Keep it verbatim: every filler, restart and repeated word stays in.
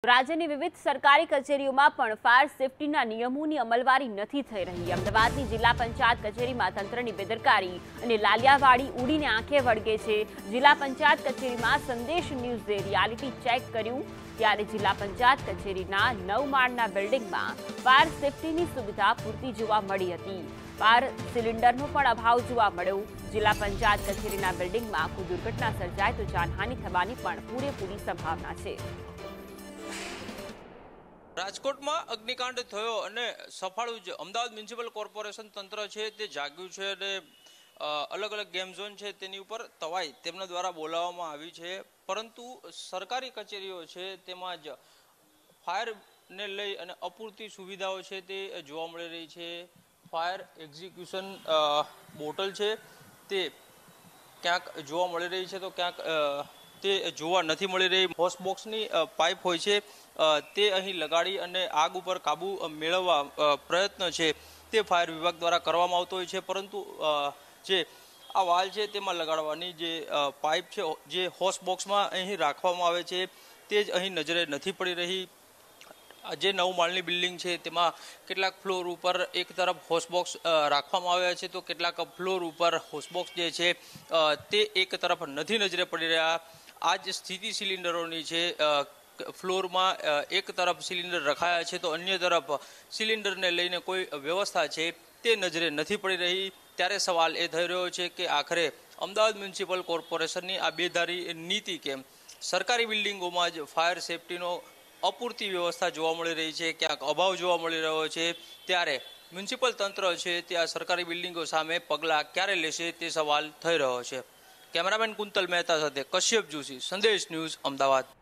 રાજ્યની વિવિધ સરકારી કચેરીઓમાં પણ ફાયર સેફટીના નિયમોની અમલવારી નથી થઈ રહી। અમદાવાદની જિલ્લા પંચાયત કચેરીમાં તંત્રની બેદરકારી અને લાલિયાવાડી ઉડીને આંખે વળગે છે। જિલ્લા પંચાયત કચેરીમાં સંદેશ ન્યૂઝે રિયાલિટી ચેક કર્યું ત્યારે જિલ્લા પંચાયત કચેરીના નવ માળના બિલ્ડિંગમાં ફાયર સેફટીની સુવિધા પૂરતી જોવા મળી હતી। ફાયર સિલિન્ડરનો પણ અભાવ જોવા મળ્યો। જિલ્લા પંચાયત કચેરીના બિલ્ડિંગમાં કોઈ દુર્ઘટના સર્જાય તો જાનહાનિ થવાની પણ પૂરેપૂરી સંભાવના છે। રાજકોટમાં અગ્નિકાંડ થયો અને સફાળું જ અમદાવાદ મ્યુનિસિપલ કોર્પોરેશન તંત્ર છે તે જાગ્યું છે અને અલગ અલગ ગેમ ઝોન છે તેની ઉપર તવાઈ તેમના દ્વારા બોલાવવામાં આવી છે, પરંતુ સરકારી કચેરીઓ છે તેમાં જ ફાયરને લઈ અને અપૂરતી સુવિધાઓ છે તે જોવા મળી રહી છે। ફાયર એક્ઝિક્યુશન બોટલ છે તે ક્યાંક જોવા મળી રહી છે તો ક્યાંક તે જોવા નથી મળી રહી। હોસ બોક્સની પાઇપ હોય છે તે અહીં લગાડી અને આગ ઉપર કાબુ મેળવવા પ્રયત્ન છે તે ફાયર વિભાગ દ્વારા કરવામાં આવતો હોય છે, પરંતુ જે આ વાલ છે તેમાં લગાડવાની જે પાઇપ છે જે હોસ બોક્સમાં અહીં રાખવામાં આવે છે તે જ અહીં નજરે નથી પડી રહી। જે નવ માળની બિલ્ડિંગ છે તેમાં કેટલાક ફ્લોર ઉપર એક તરફ હોસબોક્સ રાખવામાં આવ્યા છે તો કેટલાક ફ્લોર ઉપર હોસબોક્સ જે છે તે એક તરફ નથી નજરે પડી રહ્યા। આ જ સ્થિતિ સિલિન્ડરોની છે। ફ્લોરમાં એક તરફ સિલિન્ડર રખાયા છે તો અન્ય તરફ સિલિન્ડરને લઈને કોઈ વ્યવસ્થા છે તે નજરે નથી પડી રહી। ત્યારે સવાલ એ થઈ રહ્યો છે કે આખરે અમદાવાદ મ્યુનિસિપલ કોર્પોરેશનની આ બેધારી નીતિ કેમ સરકારી બિલ્ડિંગોમાં જ ફાયર સેફટીનો અપૂરતી વ્યવસ્થા જોવા મળી રહી છે, ક્યાંક અભાવ જોવા મળી રહ્યો છે, ત્યારે મ્યુનિસિપલ તંત્ર છે ત્યાં સરકારી બિલ્ડિંગો સામે પગલાં ક્યારે લેશે તે સવાલ થઈ રહ્યો છે। કેમેરામેન કુંતલ મહેતા સાથે કશ્યપ જોશી, સંદેશ ન્યૂઝ, અમદાવાદ।